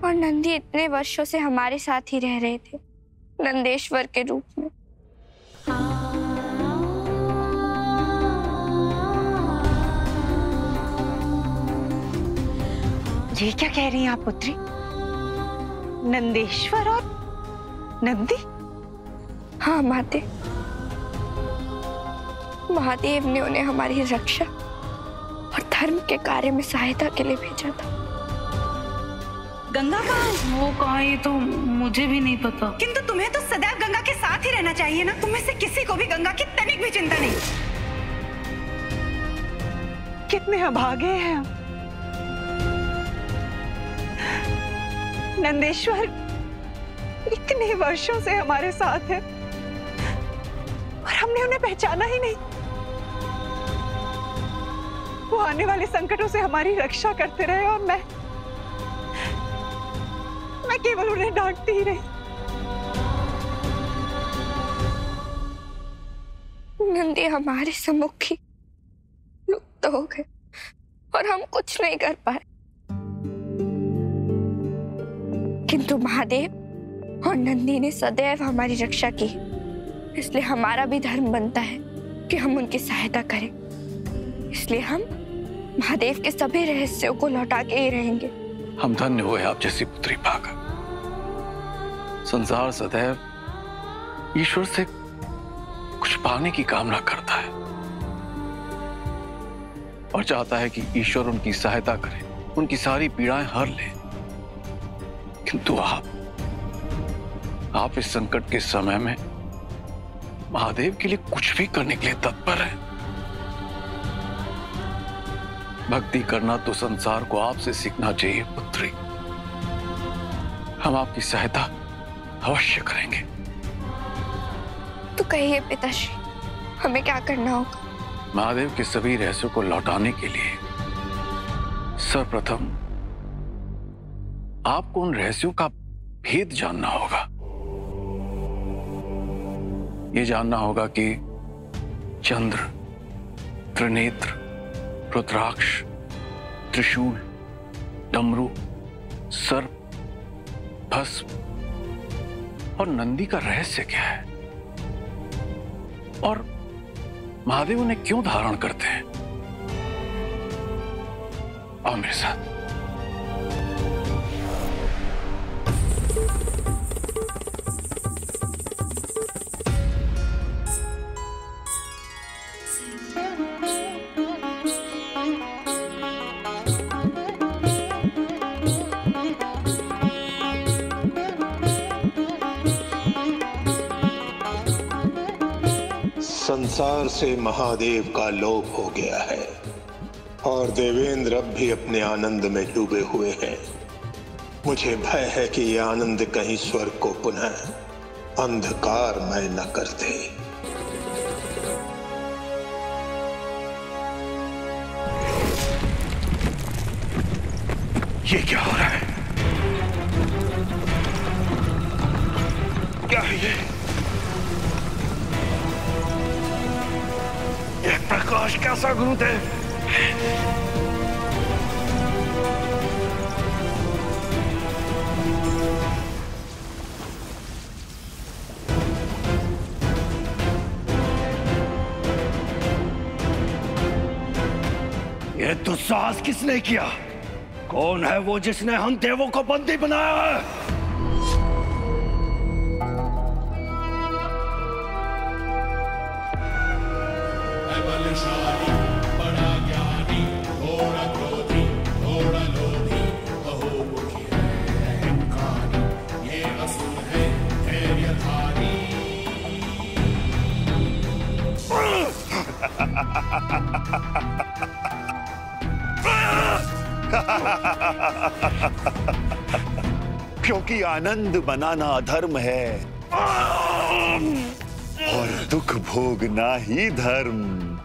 और नंदी इतने वर्षों से हमारे साथ ही रह रहे थे, नंदेश्वर के रूप में। ये क्या कह रही हैं आप पुत्री? नंदेश्वर और नंदी? हाँ माते, महादेव ने उन्हें हमारी रक्षा और धर्म के कार्य में सहायता के लिए भेजा था। गंगा कहाँ है? वो कहाँ, ये तो मुझे भी नहीं पता। किंतु तुम्हें तो सदैव गंगा के साथ ही रहना चाहिए ना। तुम्हें से किसी को भी गंगा की तनिक भी चिंता नहीं। कितने अभागे हैं हम। नंदेश्वर इतने वर्षों से हमारे साथ है और हमने उन्हें पहचाना ही नहीं। वो आने वाले संकटों से हमारी रक्षा करते रहे और मैं केवल उन्हें डांटती ही रही। नंदी हमारे सम्मुख ही लुप्त हो गए और हम कुछ नहीं कर पाए, किंतु महादेव और नंदी ने सदैव हमारी रक्षा की, इसलिए हमारा भी धर्म बनता है कि हम उनकी सहायता करें। इसलिए हम महादेव के सभी रहस्यों को लौटा के ही रहेंगे। हम धन्य हुए आप जैसी पुत्री पाकर। संसार सदैव ईश्वर से कुछ पाने की कामना करता है और चाहता है कि ईश्वर उनकी सहायता करे, उनकी सारी पीड़ाएं हर ले। किंतु आप इस संकट के समय में महादेव के लिए कुछ भी करने के लिए तत्पर हैं। भक्ति करना तो संसार को आपसे सीखना चाहिए पुत्री। हम आपकी सहायता अवश्य करेंगे। तो कहिए पिताश्री, हमें क्या करना होगा? महादेव के सभी रहस्यों को लौटाने के लिए सर्वप्रथम आपको उन रहस्यों का भेद जानना होगा। ये जानना होगा कि चंद्र, त्रिनेत्र, रुद्राक्ष, त्रिशूल, डमरू, सर्प, भस्म और नंदी का रहस्य क्या है और महादेव उन्हें क्यों धारण करते हैं। आओ मेरे साथ। संसार से महादेव का लोभ हो गया है और देवेंद्र अब भी अपने आनंद में डूबे हुए हैं। मुझे भय है कि यह आनंद कहीं स्वर्ग को पुनः अंधकारमय न कर दे। ये क्या हो रहा है? क्या है ये? प्रकाश कैसा गुरुत है? ये दुस्साहस किसने किया? कौन है वो जिसने हम देवों को बंदी बनाया है? क्योंकि आनंद बनाना अधर्म है और दुख भोगना ही धर्म।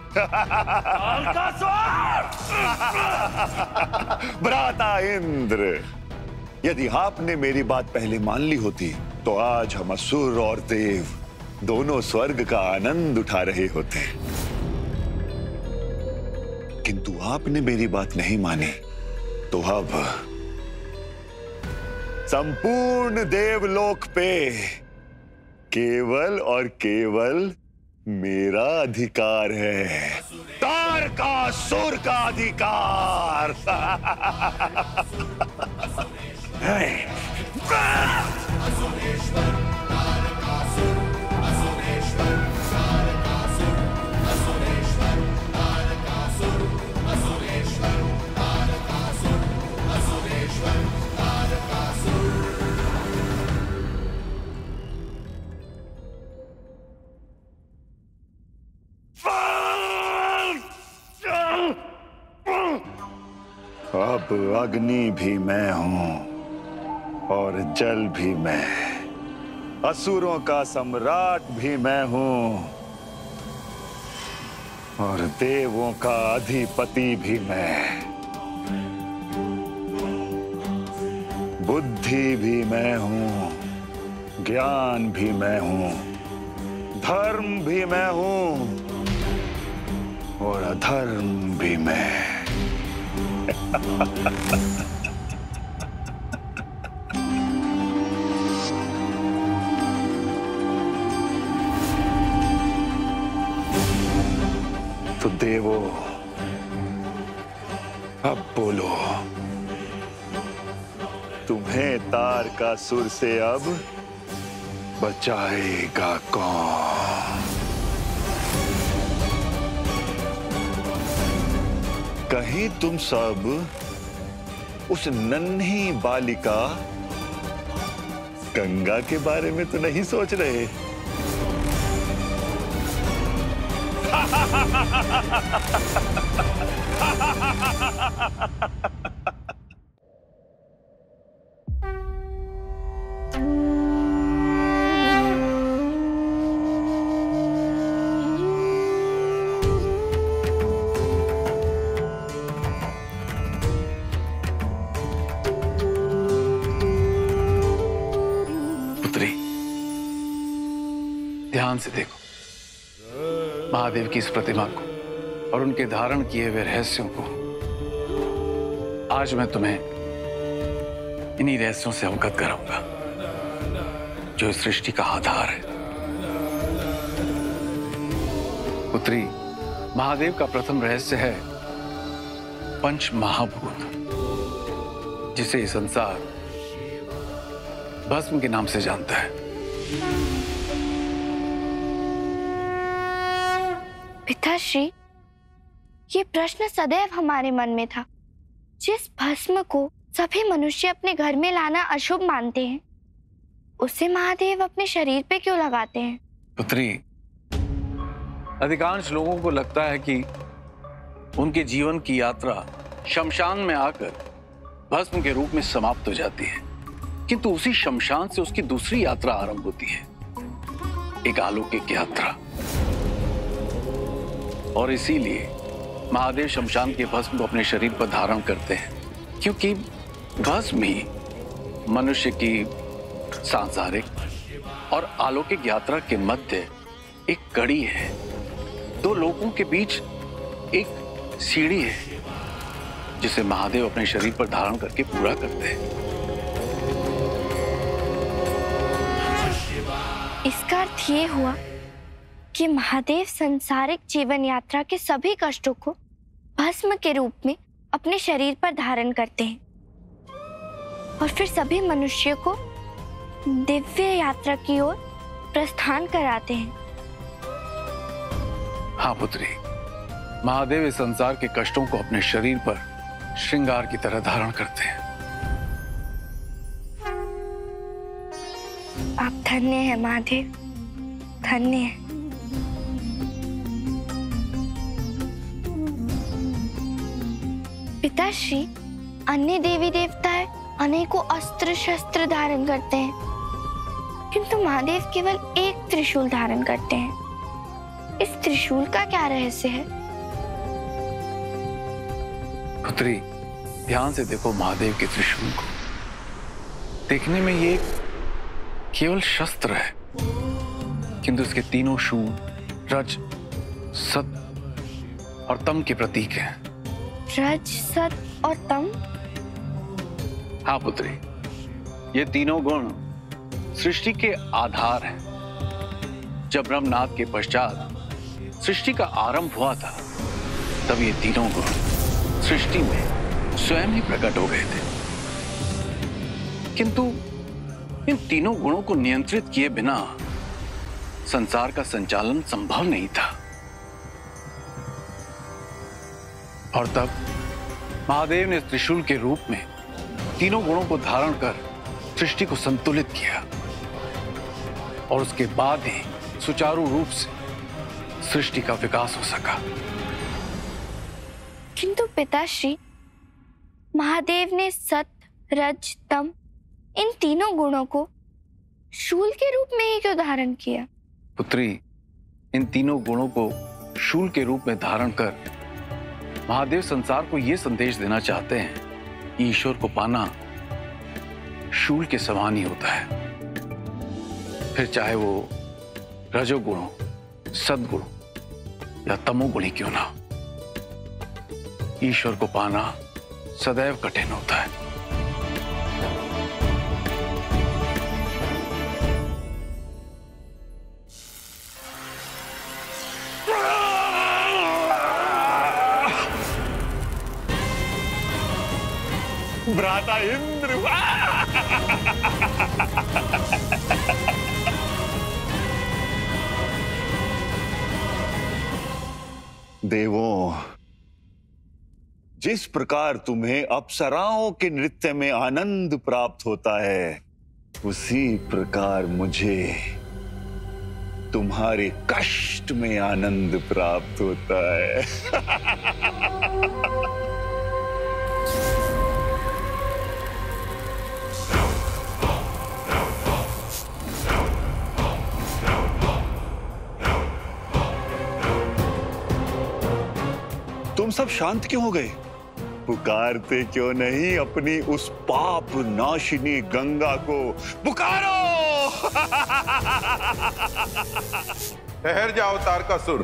भ्राता इंद्र, यदि आपने मेरी बात पहले मान ली होती तो आज हम असुर और देव दोनों स्वर्ग का आनंद उठा रहे होते। किंतु आपने मेरी बात नहीं मानी तो अब संपूर्ण देवलोक पे केवल और केवल मेरा अधिकार है, तारकासुर का अधिकार। अब अग्नि भी मैं हूं और जल भी मैं, असुरों का सम्राट भी मैं हूं और देवों का अधिपति भी मैं, बुद्धि भी मैं हूं, ज्ञान भी मैं हूं, धर्म भी मैं हूं और अधर्म भी मैं। तो देवो, अब बोलो, तुम्हें तारकासुर से अब बचाएगा कौन? कहीं तुम सब उस नन्ही बालिका गंगा के बारे में तो नहीं सोच रहे? ध्यान से देखो महादेव की इस प्रतिमा को और उनके धारण किए हुए रहस्यों को। आज मैं तुम्हें इन्हीं रहस्यों से अवगत कराऊंगा जो इस सृष्टि का आधार है। पुत्री, महादेव का प्रथम रहस्य है पंच महाभूत, जिसे ये संसार भस्म के नाम से जानता है। पिताश्री, ये प्रश्न सदैव हमारे मन में था। जिस भस्म को सभी मनुष्य अपने घर में लाना अशुभ मानते हैं, उसे महादेव अपने शरीर पे क्यों लगाते हैं? पुत्री, अधिकांश लोगों को लगता है कि उनके जीवन की यात्रा शमशान में आकर भस्म के रूप में समाप्त हो जाती है, किंतु उसी शमशान से उसकी दूसरी यात्रा आरंभ होती है, एक अलौकिक यात्रा। और इसीलिए महादेव शमशान के भस्म को अपने शरीर पर धारण करते हैं, क्योंकि भस्म ही मनुष्य की सांसारिक और अलौकिक यात्रा के मध्य एक कड़ी है, दो लोगों के बीच एक सीढ़ी है, जिसे महादेव अपने शरीर पर धारण करके पूरा करते हैं। इसका अर्थ ये हुआ कि महादेव सांसारिक जीवन यात्रा के सभी कष्टों को भस्म के रूप में अपने शरीर पर धारण करते हैं और फिर सभी मनुष्य को दिव्य यात्रा की ओर प्रस्थान कराते हैं। हाँ पुत्री, महादेव इस संसार के कष्टों को अपने शरीर पर श्रृंगार की तरह धारण करते हैं। आप धन्य हैं महादेव, धन्य हैं। पिताश्री, अन्य देवी देवताएं अनेकों अस्त्र शस्त्र धारण करते हैं, किंतु महादेव केवल एक त्रिशूल धारण करते हैं। इस त्रिशूल का क्या रहस्य है? पुत्री, ध्यान से देखो महादेव के त्रिशूल को। देखने में ये केवल शस्त्र है, किंतु इसके तीनों शूल रज, सत और तम के प्रतीक हैं। रज, सत और तम? हाँ पुत्री, ये तीनों गुण सृष्टि के आधार हैं। जब ब्रह्मनाद के पश्चात सृष्टि का आरंभ हुआ था, तब ये तीनों गुण सृष्टि में स्वयं ही प्रकट हो गए थे। किंतु इन तीनों गुणों को नियंत्रित किए बिना संसार का संचालन संभव नहीं था। और तब महादेव ने त्रिशूल के रूप में तीनों गुणों को धारण कर सृष्टि को संतुलित किया, और उसके बाद ही सुचारू रूप से सृष्टि का विकास हो सका। किंतु पिताश्री, महादेव ने सत, रज, तम इन तीनों गुणों को शूल के रूप में ही क्यों धारण किया? पुत्री, इन तीनों गुणों को शूल के रूप में धारण कर महादेव संसार को यह संदेश देना चाहते हैं कि ईश्वर को पाना शूल के समान ही होता है। फिर चाहे वो रजोगुण हो, सद्गुण या तमोगुण ही क्यों ना हो, ईश्वर को पाना सदैव कठिन होता है। भ्राता इंद्र, देवों, जिस प्रकार तुम्हें अप्सराओं के नृत्य में आनंद प्राप्त होता है, उसी प्रकार मुझे तुम्हारे कष्ट में आनंद प्राप्त होता है। तुम सब शांत क्यों हो गए? पुकारते क्यों नहीं अपनी उस पाप नाशिनी गंगा को? पुकारो! ठहर जाओ तारकासुर।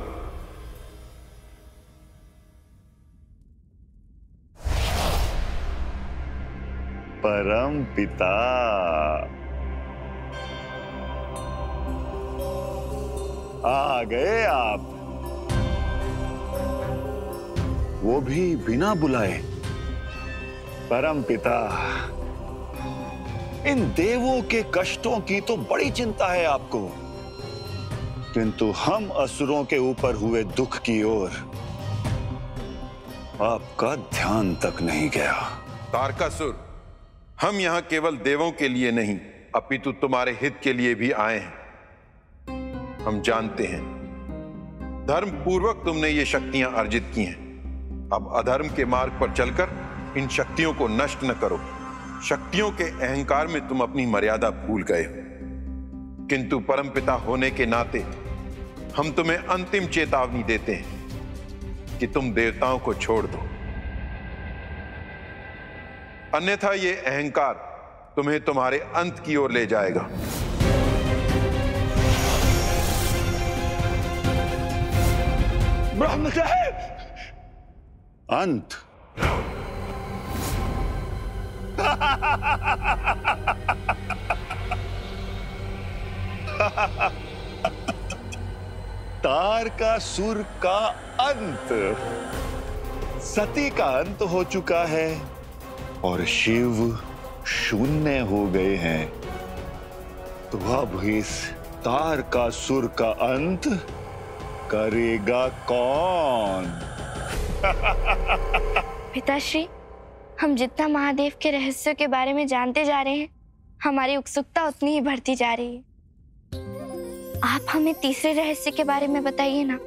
परम पिता, आ गए आप, वो भी बिना बुलाए। परम पिता, इन देवों के कष्टों की तो बड़ी चिंता है आपको, किंतु हम असुरों के ऊपर हुए दुख की ओर आपका ध्यान तक नहीं गया। तारकासुर, हम यहां केवल देवों के लिए नहीं, अपितु तुम्हारे हित के लिए भी आए हैं। हम जानते हैं धर्म पूर्वक तुमने ये शक्तियां अर्जित की हैं। अब अधर्म के मार्ग पर चलकर इन शक्तियों को नष्ट न करो। शक्तियों के अहंकार में तुम अपनी मर्यादा भूल गए हो। किंतु परमपिता होने के नाते हम तुम्हें अंतिम चेतावनी देते हैं कि तुम देवताओं को छोड़ दो, अन्यथा ये अहंकार तुम्हें तुम्हारे अंत की ओर ले जाएगा। ब्रह्मदेव! अंत? तारकासुर का अंत। सती का अंत हो चुका है और शिव शून्य हो गए हैं, तो अब इस तारकासुर का अंत करेगा कौन? पिताश्री, हम जितना महादेव के रहस्यों के बारे में जानते जा रहे हैं, हमारी उत्सुकता उतनी ही बढ़ती जा रही है। आप हमें तीसरे रहस्य के बारे में बताइए ना,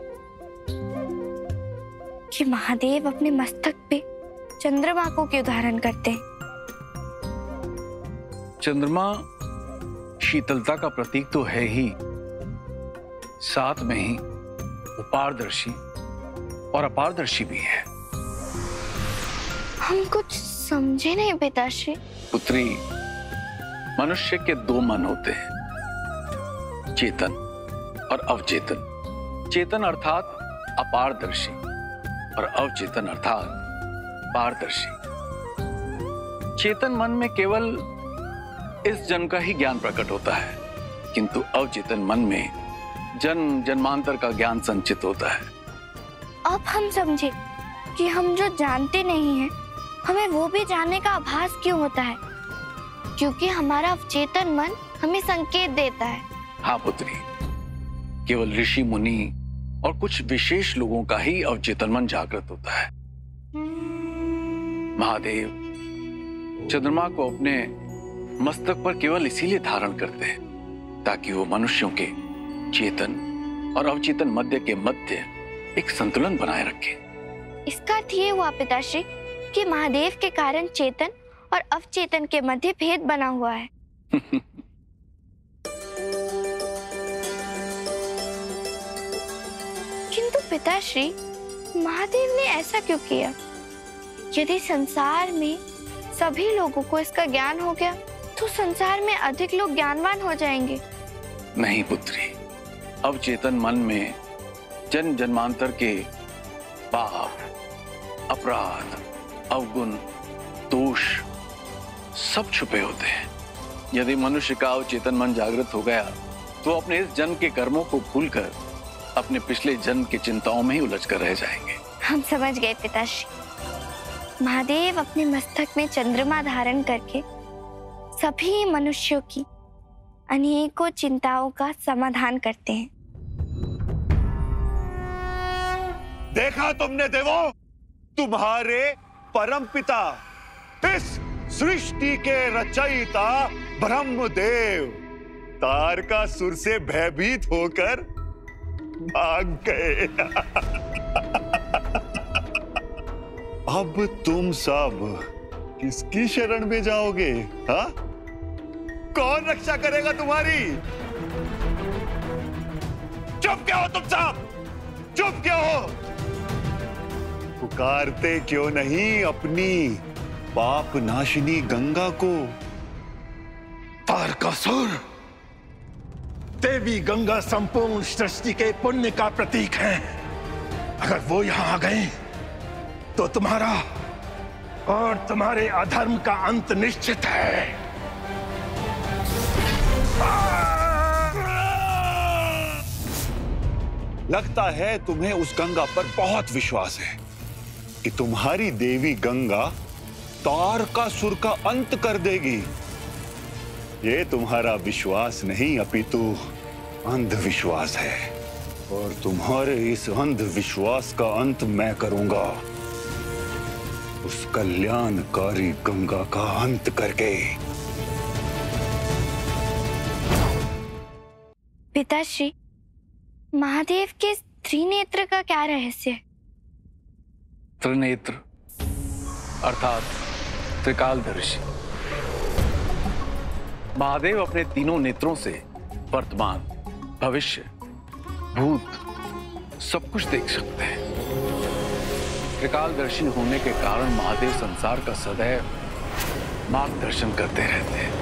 कि महादेव अपने मस्तक पे चंद्रमा को क्यों धारण करते हैं? चंद्रमा शीतलता का प्रतीक तो है ही, साथ में ही वो पारदर्शी और अपारदर्शी भी है। हम कुछ समझे नहीं पिताश्री। पुत्री, मनुष्य के दो मन होते हैं, चेतन और अवचेतन। चेतन अर्थात अपारदर्शी और अवचेतन अर्थात पारदर्शी। चेतन मन में केवल इस जन्म का ही ज्ञान प्रकट होता है, किंतु अवचेतन मन में जन्म जन्मांतर का ज्ञान संचित होता है। अब हम समझे कि हम जो जानते नहीं हैं, हमें वो भी जानने का आभास क्यों होता है, क्योंकि हमारा अवचेतन मन हमें संकेत देता है। हाँ पुत्री, केवल ऋषि मुनि और कुछ विशेष लोगों का ही अवचेतन मन जागृत होता है। महादेव चंद्रमा को अपने मस्तक पर केवल इसीलिए धारण करते हैं ताकि वो मनुष्यों के चेतन और अवचेतन मध्य एक संतुलन बनाए रखे। इसका अर्थ ये हुआ पिताश्री कि महादेव के कारण चेतन और अवचेतन के मध्य भेद बना हुआ है। किंतु पिताश्री, महादेव ने ऐसा क्यों किया? यदि संसार में सभी लोगों को इसका ज्ञान हो गया तो संसार में अधिक लोग ज्ञानवान हो जाएंगे। नहीं पुत्री, अवचेतन मन में जन्म जन्मांतर के पाप, अपराध, अवगुण, दोष सब छुपे होते हैं। यदि मनुष्य का अवचेतन मन जागृत हो गया तो अपने इस जन्म के कर्मों को भूलकर अपने पिछले जन्म की चिंताओं में ही उलझ कर रह जाएंगे। हम समझ गए पिताश्री। महादेव अपने मस्तक में चंद्रमा धारण करके सभी मनुष्यों की अनेकों चिंताओं का समाधान करते हैं। देखा तुमने देवो, तुम्हारे परमपिता, इस सृष्टि के रचयिता ब्रह्मदेव तारकासुर से भयभीत होकर भाग गए। अब तुम सब किसकी शरण में जाओगे? हाँ? कौन रक्षा करेगा तुम्हारी? चुप क्या हो तुम सब? चुप क्या हो? पुकारते क्यों नहीं अपनी पाप नाशिनी गंगा को? तारकासुर, देवी गंगा संपूर्ण सृष्टि के पुण्य का प्रतीक है। अगर वो यहां आ गए तो तुम्हारा और तुम्हारे अधर्म का अंत निश्चित है। लगता है तुम्हें उस गंगा पर बहुत विश्वास है कि तुम्हारी देवी गंगा तारकासुर का अंत कर देगी। ये तुम्हारा विश्वास नहीं अपितु अंधविश्वास है, और तुम्हारे इस अंधविश्वास का अंत मैं करूंगा, उस कल्याणकारी गंगा का अंत करके। पिताश्री, महादेव के त्रिनेत्र का क्या रहस्य है? त्रिनेत्र अर्थात त्रिकालदर्शी। महादेव अपने तीनों नेत्रों से वर्तमान, भविष्य, भूत सब कुछ देख सकते हैं। त्रिकालदर्शी होने के कारण महादेव संसार का सदैव मार्गदर्शन करते रहते हैं।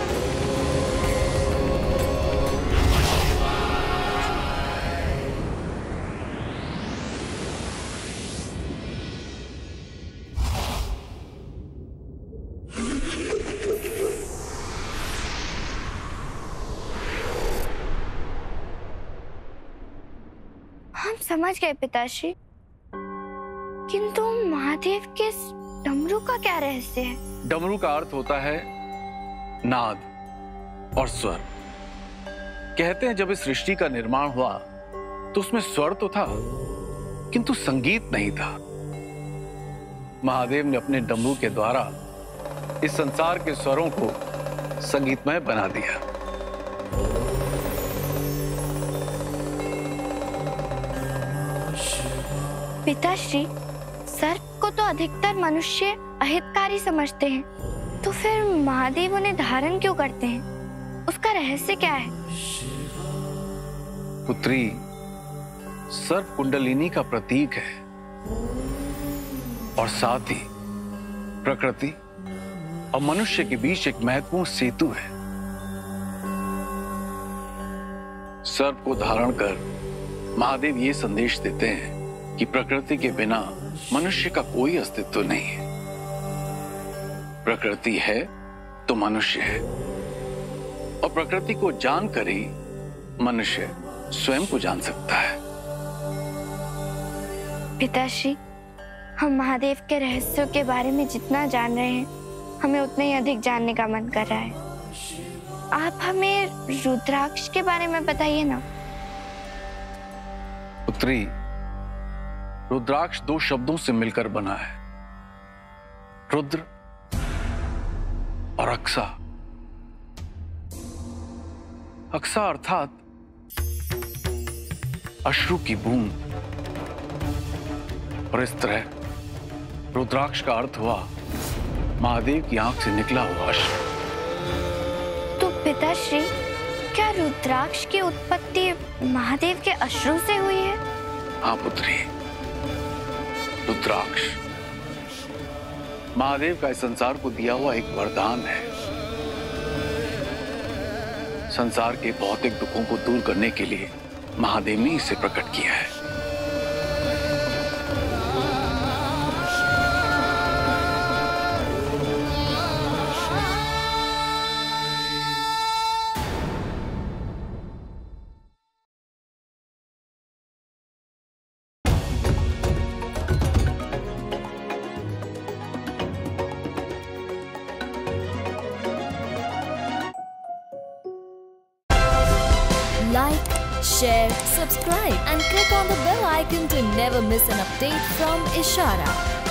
हम समझ गए पिताश्री, किंतु महादेव के डमरू का क्या रहस्य है? डमरू का अर्थ होता है नाद और स्वर। कहते हैं जब इस सृष्टि का निर्माण हुआ तो उसमें स्वर तो था किंतु संगीत नहीं था। महादेव ने अपने डमरू के द्वारा इस संसार के स्वरों को संगीतमय बना दिया। पिताश्री, सर्प को तो अधिकतर मनुष्य अहितकारी समझते हैं, तो फिर महादेव उन्हें धारण क्यों करते हैं? उसका रहस्य क्या है? पुत्री, सर्प कुंडलिनी का प्रतीक है और साथ ही प्रकृति और मनुष्य के बीच एक महत्वपूर्ण सेतु है। सर्प को धारण कर महादेव ये संदेश देते हैं कि प्रकृति के बिना मनुष्य का कोई अस्तित्व नहीं है। प्रकृति है तो मनुष्य है, और प्रकृति को जानकर ही मनुष्य स्वयं को जान सकता है। पिताश्री, हम महादेव के रहस्यों के बारे में जितना जान रहे हैं, हमें उतना ही अधिक जानने का मन कर रहा है। आप हमें रुद्राक्ष के बारे में बताइए ना। पुत्री, रुद्राक्ष दो शब्दों से मिलकर बना है, रुद्र और अक्सा। अक्सा अर्थात अश्रु की बूंद, और इस तरह रुद्राक्ष का अर्थ हुआ महादेव की आंख से निकला हुआ अश्रु। तो पिताश्री, क्या रुद्राक्ष की उत्पत्ति महादेव के अश्रु से हुई है? हाँ पुत्री, रुद्राक्ष महादेव का इस संसार को दिया हुआ एक वरदान है। संसार के भौतिक दुखों को दूर करने के लिए महादेव ने इसे प्रकट किया है। Like, share, subscribe and click on the bell icon to never miss an update from Ishara.